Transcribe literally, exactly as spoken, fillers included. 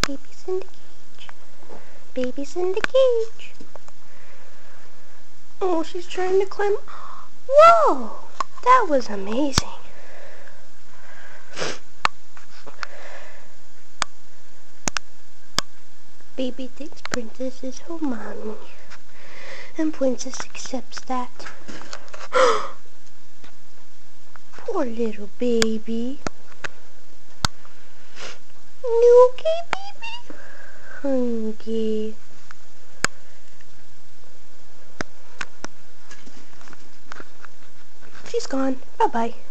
Baby's in the cage. Baby's in the cage. Oh, she's trying to climb. Whoa! That was amazing. Baby thinks Princess is her mommy. And Princess accepts that. Poor little baby. You okay, baby? Hungry. She's gone. Bye-bye.